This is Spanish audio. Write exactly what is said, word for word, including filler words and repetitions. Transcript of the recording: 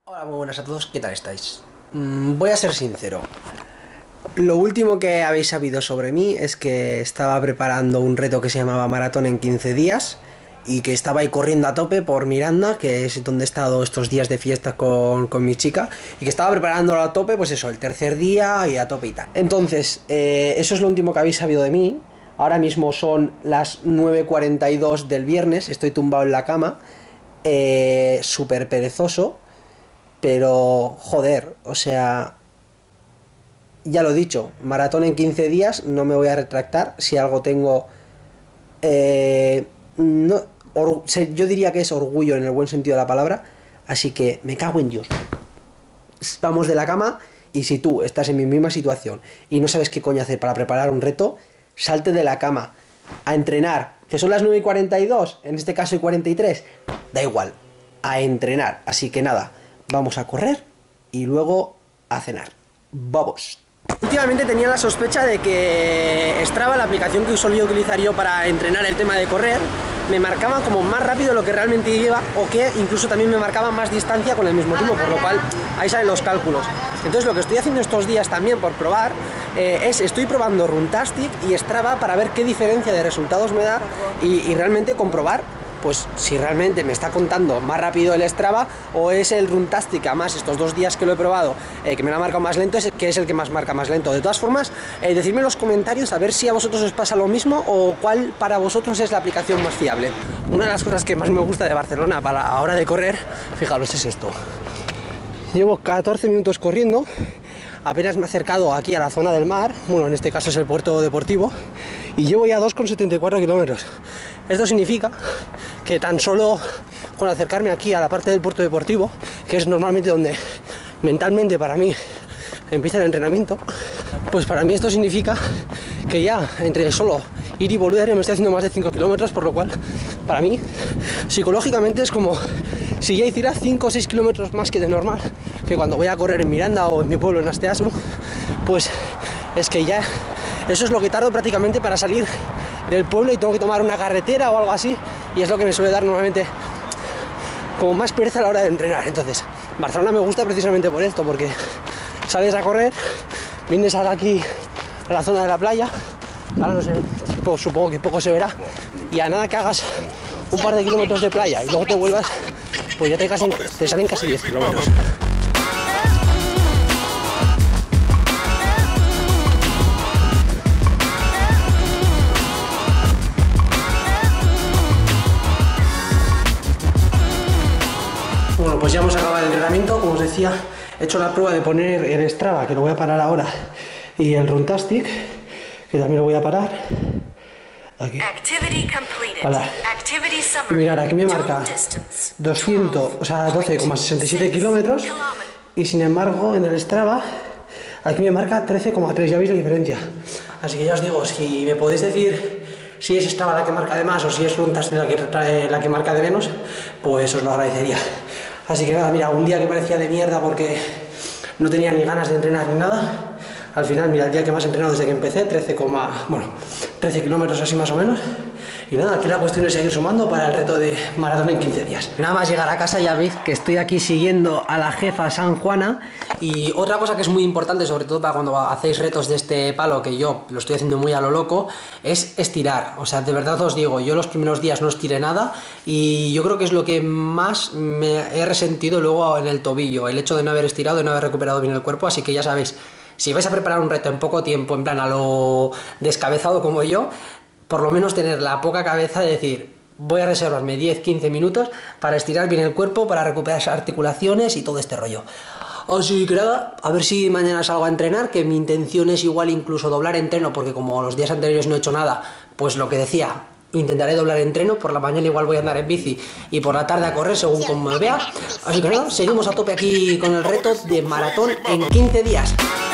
Hola, muy buenas a todos, ¿qué tal estáis? Mm, voy a ser sincero. Lo último que habéis sabido sobre mí es que estaba preparando un reto que se llamaba Maratón en quince días y que estaba ahí corriendo a tope por Miranda, que es donde he estado estos días de fiesta con, con mi chica, y que estaba preparándolo a tope, pues eso, el tercer día y a tope y tal. Entonces, eh, eso es lo último que habéis sabido de mí. Ahora mismo son las nueve cuarenta y dos del viernes, estoy tumbado en la cama, eh, súper perezoso, pero joder, o sea... Ya lo he dicho, maratón en quince días, no me voy a retractar. Si algo tengo, eh, no, or, yo diría que es orgullo en el buen sentido de la palabra. Así que me cago en Dios. Vamos de la cama y si tú estás en mi misma situación y no sabes qué coño hacer para preparar un reto, salte de la cama a entrenar, que son las nueve y cuarenta y dos, en este caso y cuarenta y tres, da igual, a entrenar. Así que nada, vamos a correr y luego a cenar. Vamos. Últimamente tenía la sospecha de que Strava, la aplicación que solía utilizar yo para entrenar el tema de correr, me marcaba como más rápido de lo que realmente iba, o que incluso también me marcaba más distancia con el mismo tiempo, por lo cual ahí salen los cálculos. Entonces lo que estoy haciendo estos días también por probar eh, es, estoy probando Runtastic y Strava para ver qué diferencia de resultados me da y, y realmente comprobar pues si realmente me está contando más rápido el Strava o es el Runtastic, además estos dos días que lo he probado, eh, que me lo ha marcado más lento, es el que es el que más marca más lento. De todas formas, eh, decidme en los comentarios a ver si a vosotros os pasa lo mismo o cuál para vosotros es la aplicación más fiable. Una de las cosas que más me gusta de Barcelona para la hora de correr, fijaros, es esto. Llevo catorce minutos corriendo, apenas me he acercado aquí a la zona del mar, bueno, en este caso es el puerto deportivo, y llevo ya dos coma setenta y cuatro kilómetros. Esto significa que tan solo con acercarme aquí a la parte del puerto deportivo, que es normalmente donde mentalmente para mí empieza el entrenamiento, pues para mí esto significa que ya entre solo ir y volver me estoy haciendo más de cinco kilómetros, por lo cual para mí psicológicamente es como si ya hiciera cinco o seis kilómetros más que de normal, que cuando voy a correr en Miranda o en mi pueblo en Asteasmo, pues es que ya eso es lo que tardo prácticamente para salir del pueblo y tengo que tomar una carretera o algo así, y es lo que me suele dar normalmente como más pereza a la hora de entrenar. Entonces Barcelona me gusta precisamente por esto, porque sales a correr, vienes ahora aquí a la zona de la playa, ahora no sé, pues supongo que poco se verá, y a nada que hagas un par de kilómetros de playa y luego te vuelvas, pues ya te, casi, te salen casi diez kilómetros. Bueno, pues ya hemos acabado el entrenamiento, como os decía, he hecho la prueba de poner el Strava, que lo voy a parar ahora, y el Runtastic, que también lo voy a parar. Aquí. Parar. Y mirad, aquí me marca doscientos, o sea, doce coma sesenta y siete kilómetros, y sin embargo en el Strava aquí me marca trece coma tres, ya veis la diferencia. Así que ya os digo, si me podéis decir si es Strava la que marca de más o si es Runtastic la que, trae, la que marca de menos, pues os lo agradecería. Así que nada, mira, un día que parecía de mierda porque no tenía ni ganas de entrenar ni nada, al final, mira, el día que más he entrenado desde que empecé, trece, bueno, trece kilómetros así más o menos. Y nada, aquí la cuestión es seguir sumando para el reto de maratón en quince días. Nada más llegar a casa ya veis que estoy aquí siguiendo a la jefa San Juana. Y otra cosa que es muy importante, sobre todo para cuando hacéis retos de este palo, que yo lo estoy haciendo muy a lo loco, es estirar. O sea, de verdad os digo, yo los primeros días no estiré nada y yo creo que es lo que más me he resentido luego en el tobillo, el hecho de no haber estirado y no haber recuperado bien el cuerpo. Así que ya sabéis, si vais a preparar un reto en poco tiempo, en plan a lo descabezado como yo, por lo menos tener la poca cabeza de decir, voy a reservarme diez a quince minutos para estirar bien el cuerpo, para recuperar esas articulaciones y todo este rollo. Así que nada, a ver si mañana salgo a entrenar, que mi intención es igual incluso doblar entreno, porque como los días anteriores no he hecho nada, pues lo que decía, intentaré doblar entreno, por la mañana igual voy a andar en bici y por la tarde a correr según como me vea. Así que nada, seguimos a tope aquí con el reto de maratón en quince días.